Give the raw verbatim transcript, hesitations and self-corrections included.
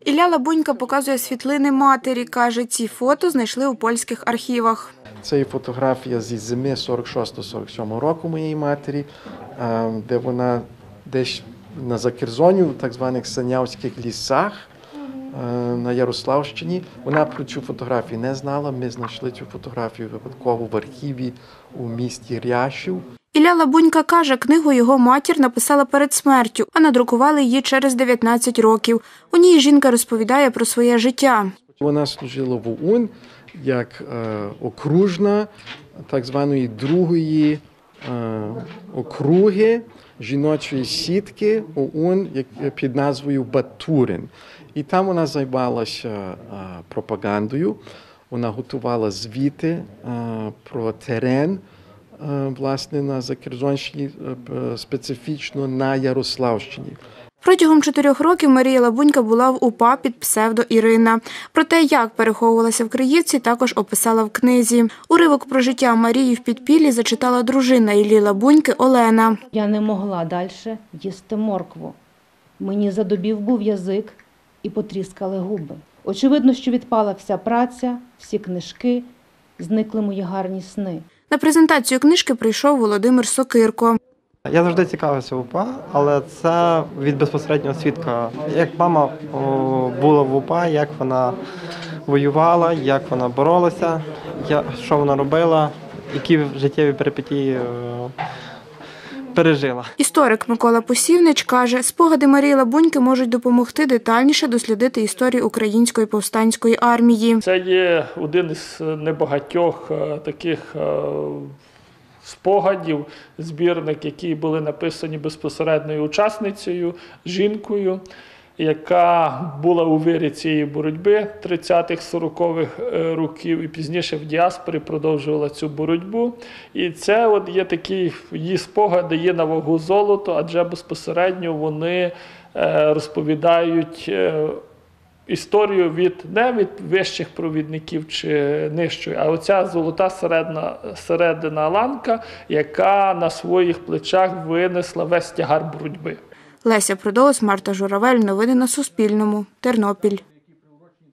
Ілля Лабунька показує світлини матері. Каже, ці фото знайшли у польських архівах. Це є фотографія зі зими сорок шостого сорок сьомого року моєї матері, де вона десь на Закерзоні, в так званих Санявських лісах на Ярославщині. Вона про цю фотографію не знала. Ми знайшли цю фотографію випадково в архіві у місті Ряшів. Ілля Лабунька каже, книгу його матір написала перед смертю, а надрукували її через дев'ятнадцять років. У ній жінка розповідає про своє життя. Вона служила в ОУН як е, окружна так званої другої е, округи жіночої сітки ОУН під назвою Батурин. І там вона займалася е, пропагандою, вона готувала звіти е, про терен, власне, на Закерзонщині, специфічно на Ярославщині. Протягом чотирьох років Марія Лабунька була в УПА під псевдо Ірина. Про те, як переховувалася в Криївці, також описала в книзі. Уривок про життя Марії в підпіллі зачитала дружина Іллі Лабуньки Олена. Я не могла далі їсти моркву. Мені задубів був язик і потріскали губи. Очевидно, що відпала вся праця, всі книжки, зникли мої гарні сни. На презентацію книжки прийшов Володимир Сокирко. Я завжди цікавився УПА, але це від безпосереднього свідка. Як мама була в УПА, як вона воювала, як вона боролася, що вона робила, які життєві перипетії пережила. Історик Микола Посівнич каже, спогади Марії Лабуньки можуть допомогти детальніше дослідити історію Української повстанської армії. Це є один із небагатьох таких спогадів, збірник, які були написані безпосередньою учасницею, жінкою, яка була у вирі цієї боротьби тридцятих-сорокових років і пізніше в діаспорі продовжувала цю боротьбу. І це от є такі її спогади, є на вагу золото, адже безпосередньо вони розповідають історію від, не від вищих провідників чи нижчої, а оця золота середина, середина ланка, яка на своїх плечах винесла весь тягар боротьби. Леся Придолос, Марта Журавель. Новини на Суспільному. Тернопіль.